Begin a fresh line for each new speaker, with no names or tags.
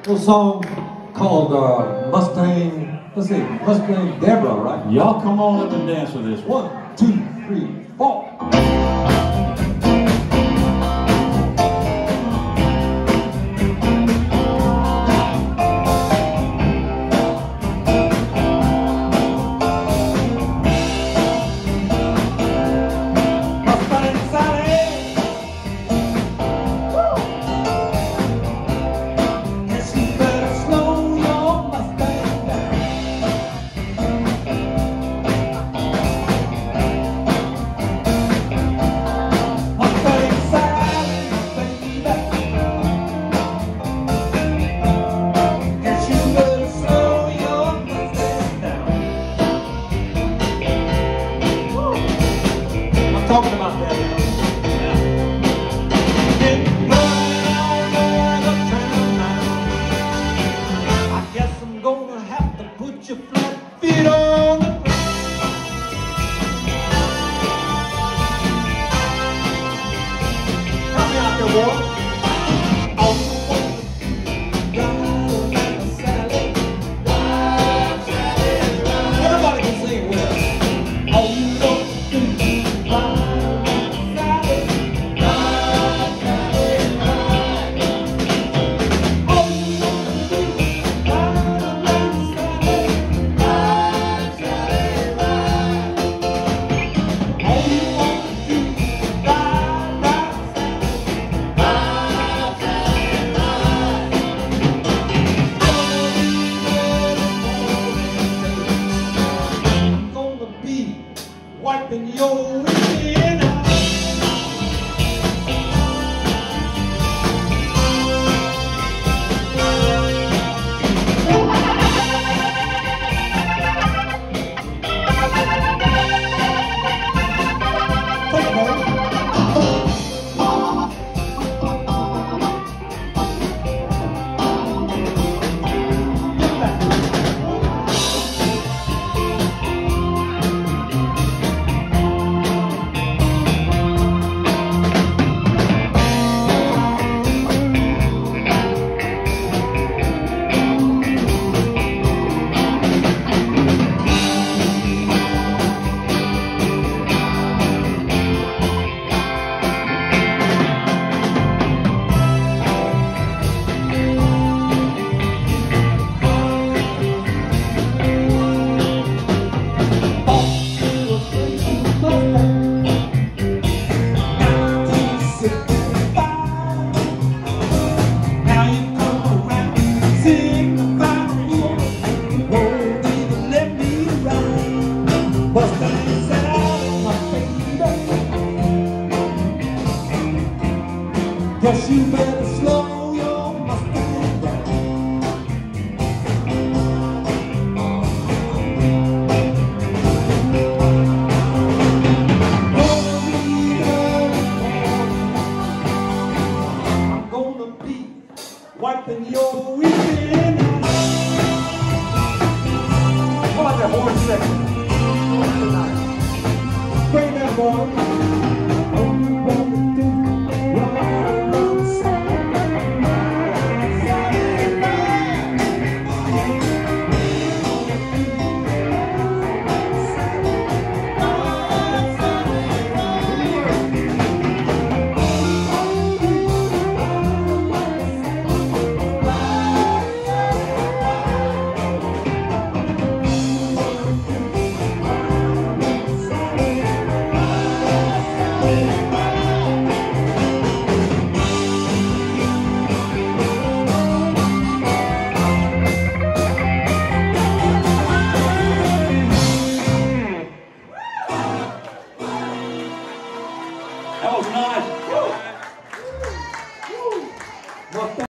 little song called Mustang, let's see, Mustang Deborah, right?
Y'all come on up and dance with this.
1, 2, 3, 4. Talking about that. I guess I'm gonna have to put your flat feet on the ground. Help me out there, boy. Oh, Sally, Sally. Everybody can sing with us. Oh, you know. Wiping your weekend out. Mustang Sally, my baby. Guess you better slow your Mustang down. I'm gonna be wiping your weekend out. How about that horn section? Bring that boy.